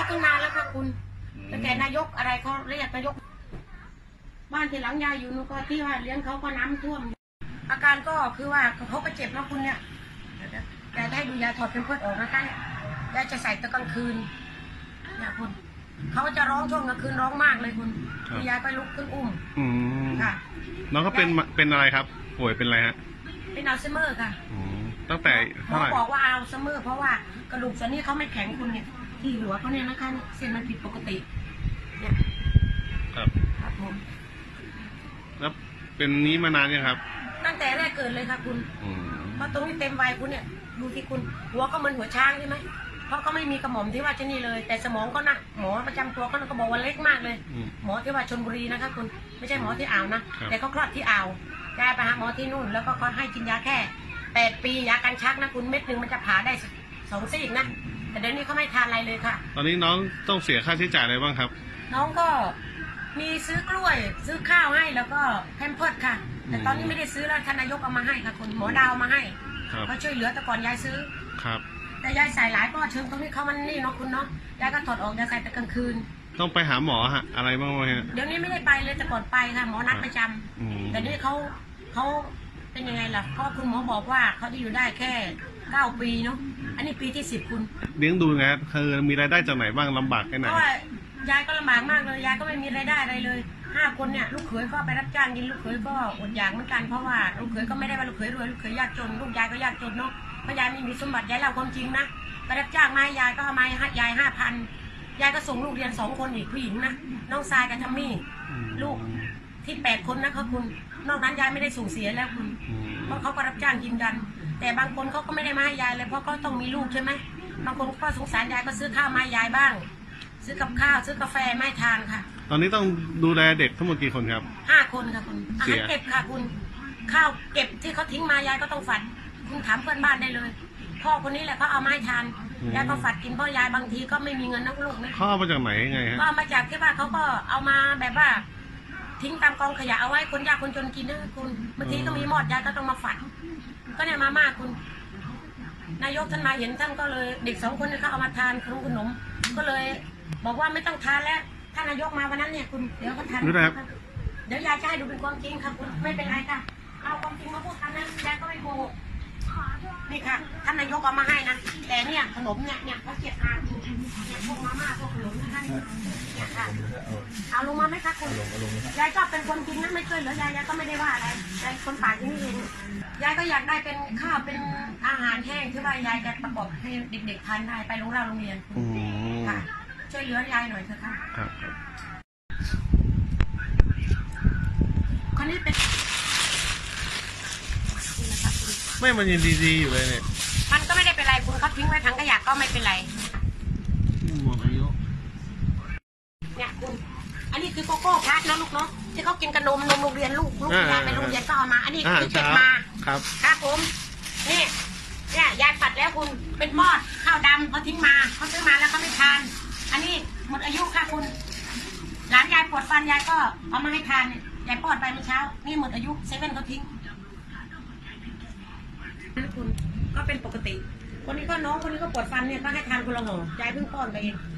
ตั้งนานแล้วค่ะคุณตั้งแต่นายกอะไรเขาเรียกนายกบ้านที่หลังยายอยู่นู่นก็ที่ว่าเลี้ยงเขาก็น้ำท่วมอาการก็คือว่าเขาก็เจ็บนะคุณเนี่ยยายได้ดูยาถอดเป็นเพื่อนออกนะคะยายจะใส่ตะกลางคืนเนี่ยคุณเขาจะร้องช่วงกลางคืนร้องมากเลยคุณยายก็ลุกขึ้นอุ้มค่ะน้องเขาเป็นอะไรครับป่วยเป็นอะไรฮะเป็นอัลไซเมอร์ค่ะตั้งแต่หมอบอกว่าอัลไซเมอร์เพราะว่ากระดูกส่วนนี้เขาไม่แข็งคุณเนี่ยที่หัวเขาเนี่ยนะคะเส้นมันผิดปกติเนี่ยครับผมแล้วเป็นนี้มานานยังครับตั้งแต่แรกเกิดเลยค่ะคุณเพราะตรงนี้เต็มวัยคุณเนี่ยดูที่คุณหัวก็เหมือนหัวช้างใช่ไหมเพราะก็ไม่มีกระหม่อมที่ว่าจะนี่เลยแต่สมองก็นะหมอประจำตัวเขาก็บอกว่าเล็กมากเลยหมอที่ว่าชลบุรีนะคะคุณไม่ใช่หมอที่อ่าวนะแต่เขาคลอดที่อ่าวยายไปหาหมอที่นู่นแล้วก็เขาให้กินยาแค่8 ปียากันชักนะคุณเม็ดหนึ่งมันจะผ่าได้2 ซีกนะแต่เดี๋ยวนี้เขาไม่ทานอะไรเลยค่ะตอนนี้น้องต้องเสียค่าใช้จ่ายอะไรบ้างครับน้องก็มีซื้อกล้วยซื้อข้าวให้แล้วก็แพมเพิร์สค่ะแต่ตอนนี้ไม่ได้ซื้อแล้วท่านนายกเอามาให้ค่ะคุณหมอดาวมาให้เขาช่วยเหลือแต่ก่อนยายซื้อครับแต่ยายใส่หลายก็เชิงตรงนี้เขามันนี่เนาะคุณเนาะยายก็ถอดออกยายใส่แต่กลางคืนต้องไปหาหมอฮะอะไรบ้างไหมฮะเดี๋ยวนี้ไม่ได้ไปเลยแต่ก่อนไปค่ะหมอนัดประจำแต่นี่เขาเป็นยังไงล่ะเพราะคุณหมอบอกว่าเขาจะอยู่ได้แค่9 ปีเนาะอันนี้ปีที่10คุณเลี้ยงดูไงคือมีรายได้จากไหนบ้างลำบากแค่ไหนเพราะว่ายายก็ลำบากมากเลยยายก็ไม่มีรายได้อะไรเลย5 คนเนี่ยลูกเขยก็ไปรับจ้างกินลูกเขยก็อดอยากเหมือนกันเพราะว่าลูกเขยก็ไม่ได้ว่าลูกเขยรวยลูกเขยยากจนลูกยายก็ยากจนเนาะเพราะยายไม่มีสมบัติยายเล่าความจริงนะไปรับจ้างมายายก็เอามายาย5,000ยายก็ส่งลูกเรียน2 คนอีกผู้หญิงนะน้องทรายกับทัมมี่ลูกที่8 คนนะคะคุณนอกนั้นยายไม่ได้ส่งเสียแล้วคุณเพราะเขาก็รับจ้างกินกันแต่บางคนเขาก็ไม่ได้มาให้ยายเลยเพราะเขาต้องมีลูกใช่ไหมบางคนก็สงสารยายก็ซื้อข้าวมายายบ้างซื้อกับข้าวซื้อกาแฟไม่ทานค่ะตอนนี้ต้องดูแลเด็กทั้งหมดกี่คนครับ 5 คนค่ะคุณอาหารเก็บค่ะคุณข้าวเก็บที่เขาทิ้งมายายก็ต้องฝัดคุณถามเพื่อนบ้านได้เลยพ่อคนนี้แหละเขาเอาไม้ทานยายก็ฝัดกินเพราะยายบางทีก็ไม่มีเงินนักลูกนะเขาเอามาจากไหนไงฮะก็มาจากที่ว่าเขาก็เอามาแบบว่าทิ้งตามกองขยะเอาไว้คนยากคนจนกินนะคุณบางทีก็มีหมดยายก็ต้องมาฝัดก็เนี่ยมาม่าคุณนายกท่านมาเห็นท่านก็เลยเด็ก2 คนนี่เขาเอามาทานขนมก็เลยบอกว่าไม่ต้องทานแล้วท่านนายกมาวันนั้นเนี่ยคุณเดี๋ยวก็ทานเดี๋ยวยายจะให้ดูเป็นความจริงค่ะคุณไม่เป็นไรค่ะเอาความจริงมาพูดกันนะยายก็ไม่โกหกนี่ค่ะท่านนายกเอามาให้นะแต่เนี่ยขนมเนี่ยเขาเก็บทานเนี่ยพวกมาม่าพวกขนมนะคะเนี่ยค่ะเอาลงมาไหมคะคุณยายก็เป็นคนจริงนะไม่ช่วยเหลือยายก็ไม่ได้ว่าอะไรยายคนป่าที่นี่เองยายก็อยากได้เป็นข้าวเป็นอาหารแห้งที่ว่ายายจะประกอบให้เด็กๆทานได้ไปโรงเรียนค่ะช่วยเหลือยายหน่อยเถอะค่ะคนนี้เป็นไม่มันยังดีๆอยู่เลยเนี่ยมันก็ไม่ได้เป็นไรคุณเขาทิ้งไว้ถังขยะก็ไม่เป็นไรเนี่ยคุณอันนี้คือโกโก้พลัสนะลูกเนาะที่เขากินกับนมโรงเรียนลูกยายไปโรงเรียนก็เอามาอันนี้คือเก็บมาครับผมนี่เนี่ยยายปัดแล้วคุณเป็นมอดข้าวดำเขาทิ้งมาเขาซื้อมาแล้วเขาไม่ทานอันนี้หมดอายุค่ะคุณหลานยายปวดฟันยายก็เอามาให้ทานเนี่ยยายป้อนไปเมื่อเช้านี่หมดอายุ7เขาทิ้งคุณก็เป็นปกติคนนี้ก็น้องคนนี้ก็ปวดฟันเนี่ยก็ให้ทานคนละห่อยายเพิ่งป้อนไปเอง